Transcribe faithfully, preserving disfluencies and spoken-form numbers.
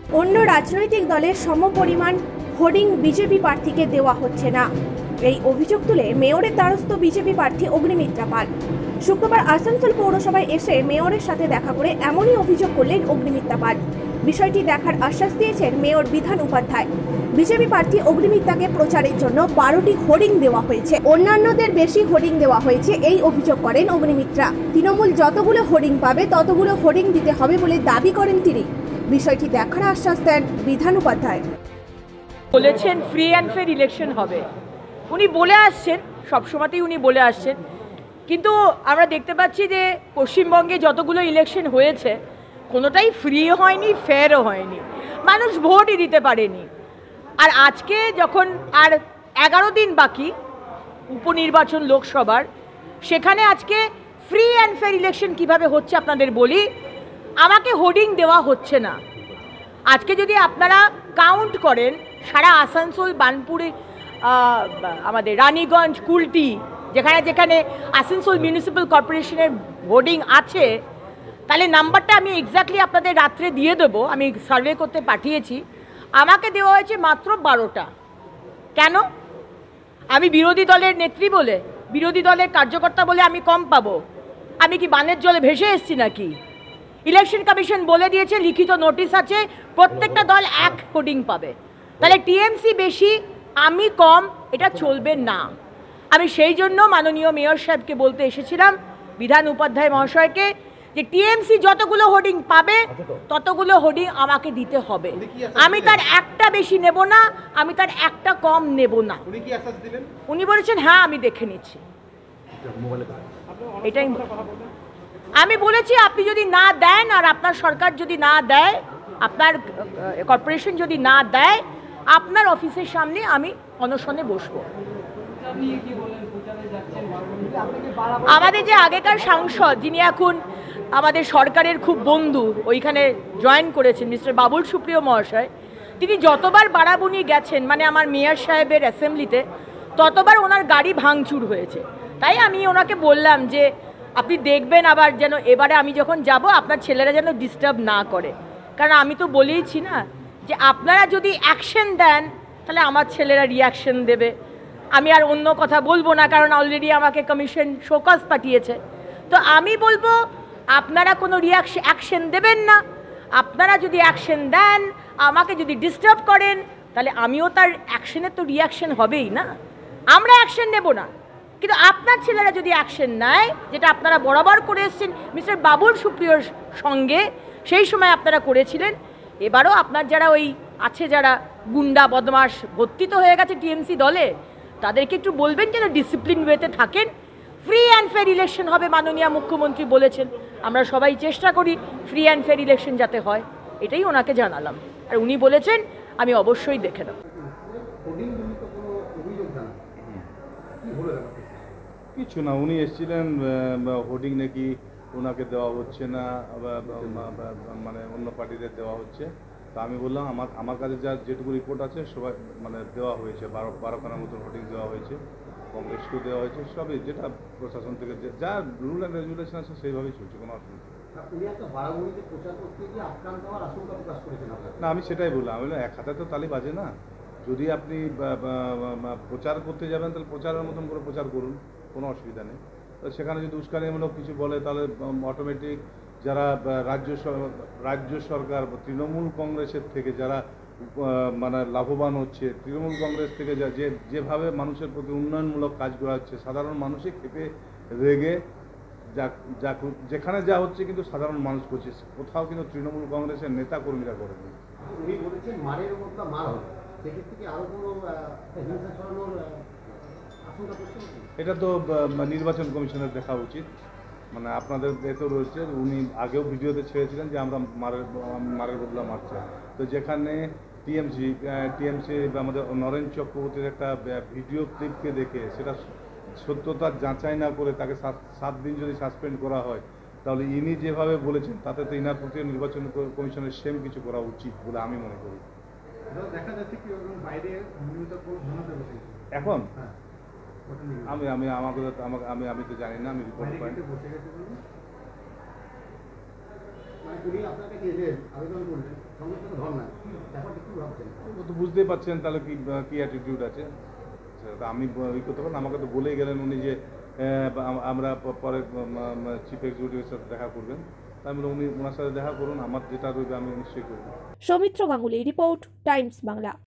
অন্য রাজনৈতিক দলের সমপরিমাণ হোর্ডিং বিজেপি প্রার্থীকে দেওয়া হচ্ছে না। এই অভিযোগ তুলে মেয়রের দ্বারস্থ বিজেপি প্রার্থী অগ্নিমিত্রা পাল। শুক্রবার আসানসোল পৌরসভায় এসে মেয়রের সাথে দেখা করে এমনই অভিযোগ করলেন অগ্নিমিত্রা পাল। বিষয়টি দেখার আশ্বাস দিয়েছেন মেয়র বিধান উপাধ্যায়। বিজেপি প্রার্থী অগ্নিমিত্রাকে প্রচারের জন্য বারোটি হোর্ডিং দেওয়া হয়েছে, অন্যান্যদের বেশি হোর্ডিং দেওয়া হয়েছে এই অভিযোগ করেন অগ্নিমিত্রা। তৃণমূল যতগুলো হোর্ডিং পাবে ততগুলো হোর্ডিং দিতে হবে বলে দাবি করেন তিনি। বিষয়টি দেখার আশ্বাস দেন বিধান উপাধ্যায়। বলেছেন ফ্রি অ্যান্ড ফেয়ার ইলেকশন হবে, উনি বলে আসছেন, সবসময়তেই উনি বলে আসছেন, কিন্তু আমরা দেখতে পাচ্ছি যে পশ্চিমবঙ্গে যতগুলো ইলেকশন হয়েছে কোনোটাই ফ্রি হয়নি, ফেয়ারও হয়নি, মানুষ ভোটই দিতে পারেনি। আর আজকে যখন আর এগারো দিন বাকি উপনির্বাচন লোকসভার, সেখানে আজকে ফ্রি অ্যান্ড ফেয়ার ইলেকশন কিভাবে হচ্ছে আপনাদের বলি। আমাকে হোর্ডিং দেওয়া হচ্ছে না। আজকে যদি আপনারা কাউন্ট করেন সারা আসানসোল, বার্নপুরে, আমাদের রানীগঞ্জ, কুলটি, যেখানে যেখানে আসানসোল মিউনিসিপ্যাল কর্পোরেশনের হোর্ডিং আছে, তাহলে নাম্বারটা আমি এক্স্যাক্টলি আপনাদের রাত্রে দিয়ে দেবো। আমি সার্ভে করতে পাঠিয়েছি। আমাকে দেওয়া হয়েছে মাত্র বারোটা। কেন? আমি বিরোধী দলের নেত্রী বলে, বিরোধী দলের কার্যকর্তা বলে আমি কম পাবো? আমি কি বানের জলে ভেসে এসছি নাকি? ইলেকশন কমিশন বলে দিয়েছে, লিখিত নোটিশ আছে, প্রত্যেকটা দল এক হোর্ডিং পাবে। তাহলে টিএমসি বেশি, আমি কম, এটা চলবে না। আমি সেই জন্য মাননীয় মেয়র সাহেবকে বলতে এসেছিলাম, বিধান উপাধ্যায় মহাশয়কে, যে টিএমসি যতগুলো হোর্ডিং পাবে ততগুলো হোর্ডিং আমাকে দিতে হবে। আমি তার একটা বেশি নেব না, আমি তার একটা কম নেব না। উনি বলেছেন হ্যাঁ আমি দেখে নিচ্ছি। এটাই আমি বলেছি, আপনি যদি না দেন আর আপনার সরকার যদি না দেয়, আপনার কর্পোরেশন যদি না দেয়, আপনার অফিসের সামনে আমি অনশনে বসবো। আমাদের যে আগেকার সাংসদ, যিনি এখন আমাদের সরকারের খুব বন্ধু, ওইখানে জয়েন করেছেন, মিস্টার বাবুল সুপ্রিয় মহাশয়, তিনি যতবার বারাবণী গেছেন, মানে আমার মেয়র সাহেবের অ্যাসেম্বলিতে, ততবার ওনার গাড়ি ভাঙচুর হয়েছে। তাই আমি ওনাকে বললাম যে আপনি দেখবেন আবার যেন এবারে আমি যখন যাব আপনার ছেলেরা যেন ডিস্টার্ব না করে। কারণ আমি তো বলেইছি না যে আপনারা যদি অ্যাকশন দেন তাহলে আমার ছেলেরা রিয়াকশন দেবে। আমি আর অন্য কথা বলবো না, কারণ অলরেডি আমাকে কমিশন শোকজ পাঠিয়েছে। তো আমি বলবো আপনারা কোনো রিয়াকশন অ্যাকশন দেবেন না। আপনারা যদি অ্যাকশন দেন, আমাকে যদি ডিস্টার্ব করেন, তাহলে আমিও তার অ্যাকশনের তো রিয়াকশন হবেই না। আমরা অ্যাকশন নেব না, কিন্তু আপনার ছেলেরা যদি অ্যাকশন নেয়, যেটা আপনারা বরাবর করে এসেছেন মিস্টার বাবুল সুপ্রিয়র সঙ্গে, সেই সময় আপনারা করেছিলেন, এবারও আপনার যারা ওই আছে, যারা গুন্ডা বদমাশ ভর্তি তো হয়ে গেছে টিএমসি দলে, তাদেরকে একটু বলবেন যেন ডিসিপ্লিন ওয়েতে থাকেন। ফ্রি অ্যান্ড ফেয়ার ইলেকশন হবে, মাননীয় মুখ্যমন্ত্রী বলেছেন। আমরা সবাই চেষ্টা করি ফ্রি অ্যান্ড ফেয়ার ইলেকশন যাতে হয়, এটাই ওনাকে জানালাম। আর উনি বলেছেন আমি অবশ্যই দেখে নেব। কিছু না, উনি এসেছিলেন হোর্ডিং নাকি ওনাকে দেওয়া হচ্ছে না, মানে অন্য পার্টিদের দেওয়া হচ্ছে। তা আমি বললাম আমার আমার কাছে যা যেটুকু রিপোর্ট আছে সবাই মানে দেওয়া হয়েছে, বারো বারোখানার মতো হোর্ডিং দেওয়া হয়েছে, কংগ্রেসকেও দেওয়া হয়েছে, সবই যেটা প্রশাসন থেকে যা রুল অ্যান্ড রেগুলেশন আছে সেইভাবেই চলছে, কোনো অসুবিধা না। আমি সেটাই বললাম, আমি বললাম এক হাতে তো তালি বাজে না। যদি আপনি প্রচার করতে যাবেন তাহলে প্রচারের মতন করে প্রচার করুন, কোনো অসুবিধা নেই। তো সেখানে যদি উস্কানিমূলক কিছু বলে তাহলে অটোমেটিক যারা রাজ্য রাজ্য সরকার তৃণমূল কংগ্রেসের থেকে যারা মানে লাভবান হচ্ছে, তৃণমূল কংগ্রেস থেকে যা যে যেভাবে মানুষের প্রতি উন্নয়নমূলক কাজ করা হচ্ছে, সাধারণ মানুষই ক্ষেপে রেগে যা যা যেখানে যা হচ্ছে কিন্তু সাধারণ মানুষ করছে, কোথাও কিন্তু তৃণমূল কংগ্রেসের নেতা কর্মীরা করেনি। এটা তো নির্বাচন কমিশনের দেখা উচিত। মানে আপনাদের এতে রয়েছে, উনি আগেও ভিডিওতে ছেড়েছিলেন যে আমরা মারের মারের বদলা মারছে। তো যেখানে টিএমসি টিএমসি আমাদের নরেন চক্রবর্তীর একটা ভিডিও ক্লিপকে দেখে সেটা সত্যতা যাচাই না করে তাকে সাত সাত দিন যদি সাসপেন্ড করা হয়, তাহলে ইনি যেভাবে বলেছেন তাতে তো ইনার প্রতি নির্বাচন কমিশনের সেম কিছু করা উচিত বলে আমি মনে করি। এখন আমি আমি আমাকে আমি আমি তো জানি না, আমি রিপোর্ট পাই। ও তো বুঝতেই পারছেন তাহলে কি কি অ্যাটিটিউড আছে। সেটা তো আমি ই করতে পারেন, আমাকে তো বলেই গেলেন উনি যে আহ, আম- আমরা প- পরে চিফ এক্সিকিউটিভের সাথে দেখা করবেন। তা আমি বললাম, উনি ওনার সাথে দেখা করুন, আমার যেটা রইবে আমি নিশ্চয়ই করবো। Soumitra Ganguly report, Times Bangla.